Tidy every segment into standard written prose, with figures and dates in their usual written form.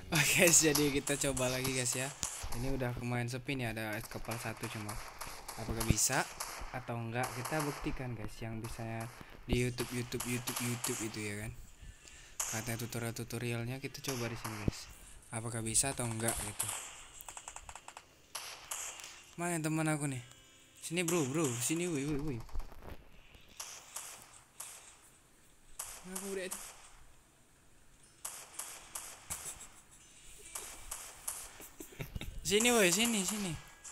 Oke guys, jadi kita coba lagi guys ya. Ini udah lumayan sepi nih, ada es kepal satu cuma. Apakah bisa atau enggak, kita buktikan guys, yang bisa di YouTube itu ya kan. Katanya tutorialnya kita coba di sini guys. Apakah bisa atau enggak gitu. Mana teman aku nih? Sini bro, sini woi. Kenapa udah itu? Sini woi, sini.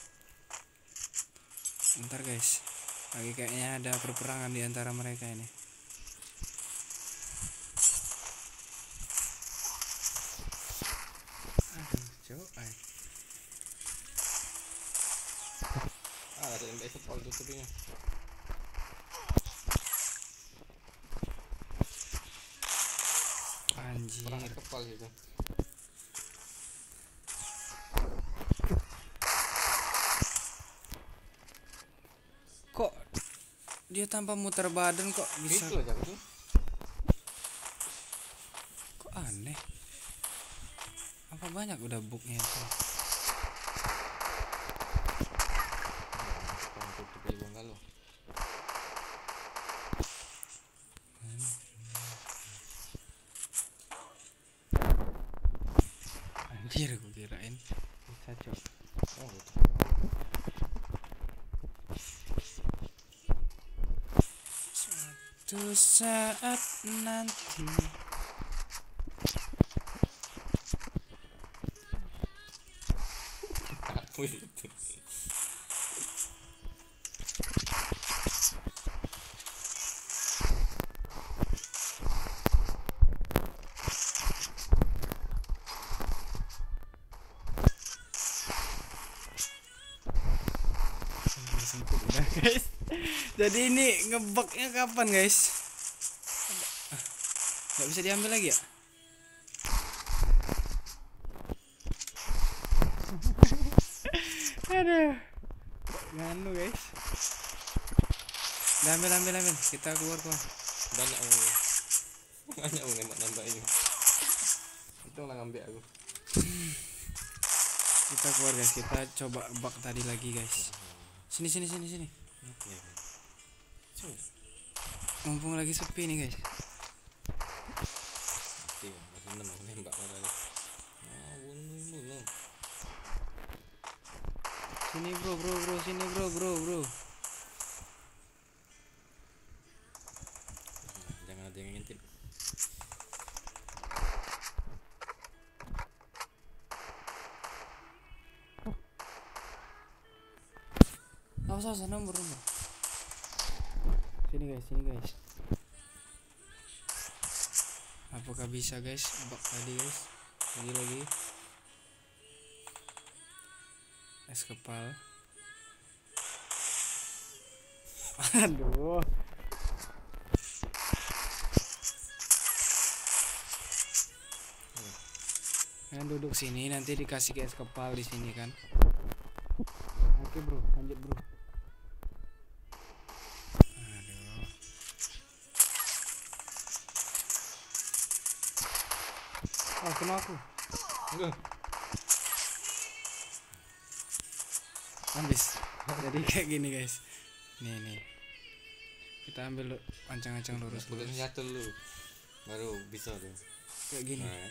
Ntar guys, lagi kayaknya ada perperangan di antara mereka ini. Aduh, cowok. Ada yang kepal tutupnya. Anjir. Kepal gitu. Kok dia tanpa muter badan kok bisa? Itu aja tuh. Kok aneh? Apa banyak udah bugnya itu? Tutup di bangalo. Anjir, gue kirain bisa cok. Oh, gitu. Suatu saat nanti. Apa itu? Sempit udah guys. Jadi ini ngebugnya kapan guys? Gak bisa diambil lagi ya? Aduh, nganu guys. Udah, ambil. Kita keluar. Banyak nembak ini. Itu lah ngambil aku. Kita keluar guys. Kita coba bug tadi lagi guys. Sini. Oke. Mumpung lagi sepi nih guys. Mati, masih menang nembak tadi. Bunuh. Sini bro, sini bro. Jangan ada yang ngintip. Awas nomor. Sini guys. Apakah bisa guys? Bug tadi guys. Lagi. Es kepal. Aduh. Yang duduk sini nanti dikasih es kepal di sini kan. Oke bro, lanjut bro. Aduh. Kena aku. Habis. Jadi kayak gini guys. Nih. Kita ambil ancang-ancang lurus. Boleh nyatu lu. Baru bisa tuh. Kayak gini. Nah,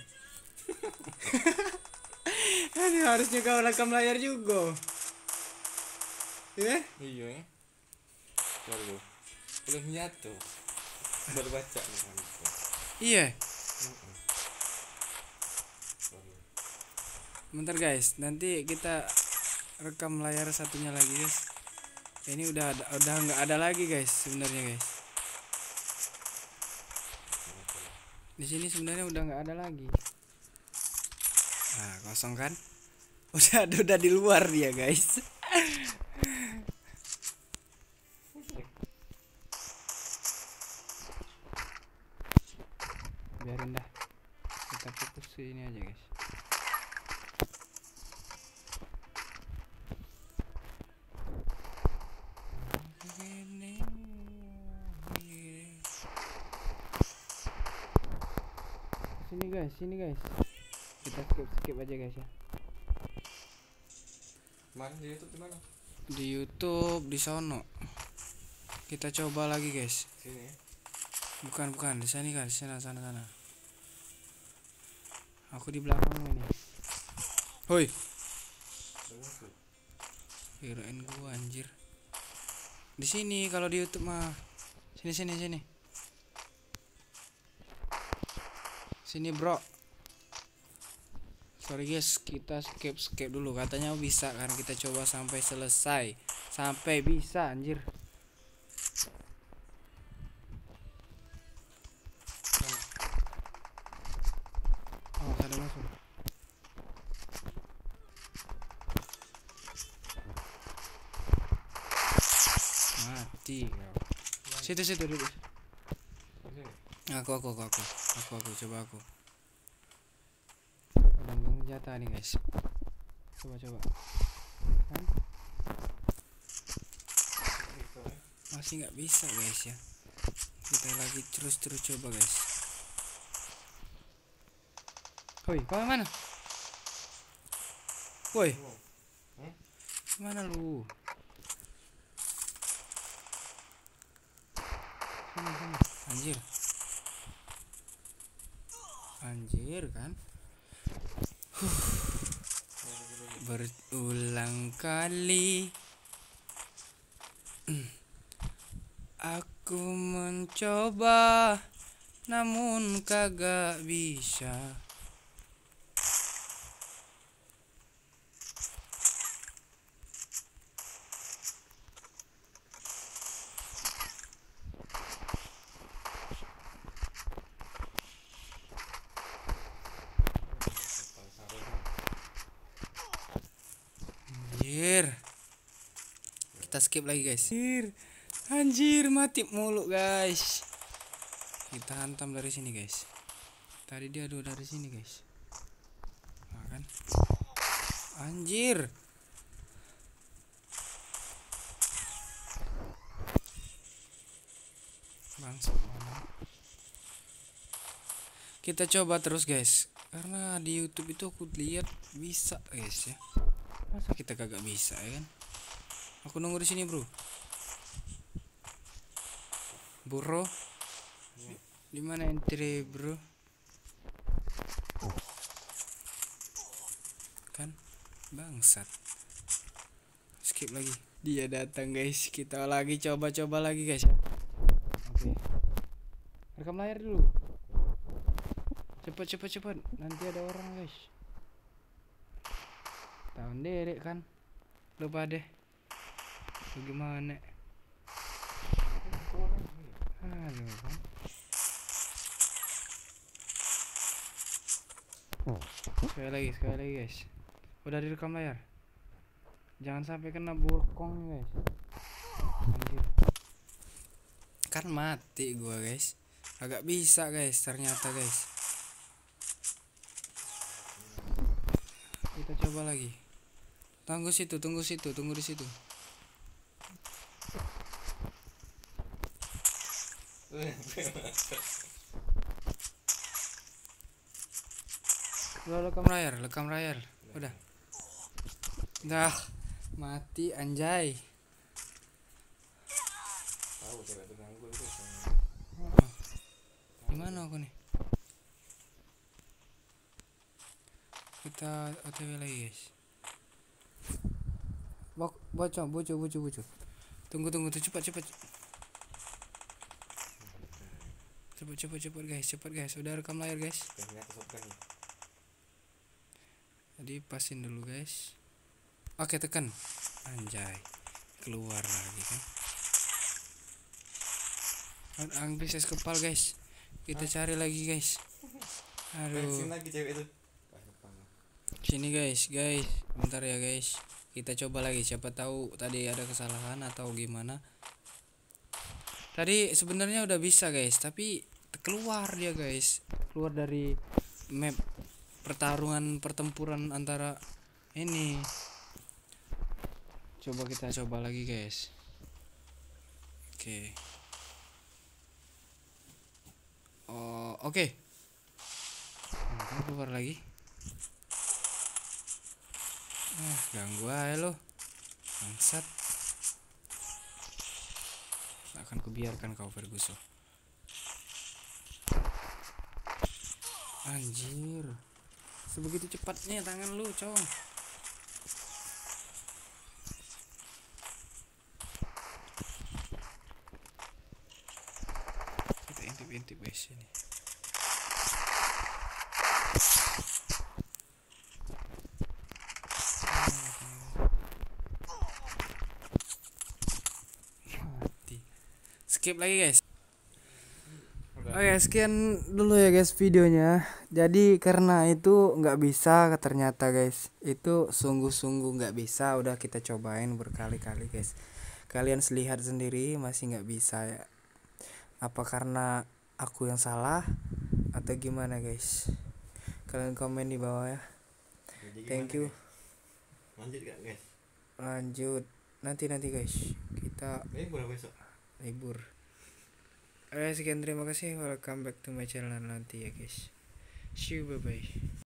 Ini harusnya kau rekam layar juga. Ya? iya ya. Baru. Boleh nyatu. Baru baca nih. Iya. Bentar guys, nanti kita rekam layar satunya lagi guys. Ini udah nggak ada lagi guys sebenarnya guys. Di sini sebenarnya udah nggak ada lagi. Nah, kosong kan? Udah di luar dia guys. Biarin dah. Kita fokus ke ini aja guys. Sini guys. Kita skip aja guys ya. Mana di YouTube di mana? Di YouTube di sono. Kita coba lagi guys. Sini. Bukan di sini kan, sana. Aku di belakang ini. Hoi. Kirain gua anjir. Di sini kalau di YouTube mah. Sini. Sini, bro. Sorry guys, kita skip dulu. Katanya bisa kan, kita coba sampai selesai. Sampai bisa anjir. Oh, ada masuk. Mati kau. Situ duduk. Sini. Aku coba aku. Ganggu jatah nih guys. Coba. Kan? Masih nggak bisa guys ya. Kita lagi terus coba guys. Woi, kau mana? Woi, mana lu? Sini. Anjir kan? Berulang kali aku mencoba, namun kagak bisa. Anjir. Kita skip lagi guys. Anjir mati mulu guys. Kita hantam dari sini guys. Tadi dia ada dari sini guys. Nah, kan? Anjir. Bangsat mana? Kita coba terus guys. Karena di YouTube itu aku lihat bisa guys ya. Masa kita kagak bisa ya kan? Aku nunggu di sini, bro. Bro. Di mana entry, bro? Kan bangsat. Skip lagi. Dia datang, guys. Kita lagi coba lagi, guys ya. Oke. Rekam layar dulu. Cepet. Nanti ada orang, guys. Tahun derek kan. Lupa deh. Bagaimana? Halo kan. Sekali lagi guys. Udah direkam layar. Jangan sampai kena burkong guys. Anjir. Kan mati gua guys. Agak bisa guys ternyata guys. Kita coba lagi. Tunggu di situ. Lo lekam layar. Udah. Dah mati anjay. Tahu cewek itu ganggu itu. Gimana aku nih? Kita OTW lagi guys. Bocor. Tunggu cepat. Cepat guys. Udah rekam layar guys. Jadi pasin dulu guys. Oke, tekan. Anjay. Keluar lagi kan. Angbis es kepal guys. Kita cari lagi guys. Aduh. Lagi cewek itu. Sini guys. Bentar ya guys. Kita coba lagi, siapa tahu tadi ada kesalahan atau gimana. Tadi sebenarnya udah bisa guys, tapi keluar dia guys. Keluar dari map pertempuran antara ini. Coba kita coba lagi guys. Oke. Oke. Keluar lagi. Ganggu aja lo, bangsat. Akan kubiarkan kau Ferguson. Anjir, sebegitu cepatnya tangan lu, cong. Kita intip-intip guys ini. Mati. Skip lagi guys. Oke, sekian dulu ya guys videonya. Jadi karena itu nggak bisa ternyata guys, itu sungguh-sungguh nggak bisa. Udah kita cobain berkali-kali guys. Kalian lihat sendiri masih nggak bisa ya. Apa karena aku yang salah atau gimana guys? Kalian komen di bawah ya. Jadi Thank gimana, you. guys? Lanjut gak guys? Lanjut nanti guys. Kita Libur besok. libur. Sekian terima kasih. Welcome back to my channel nanti ya guys. See you, bye bye.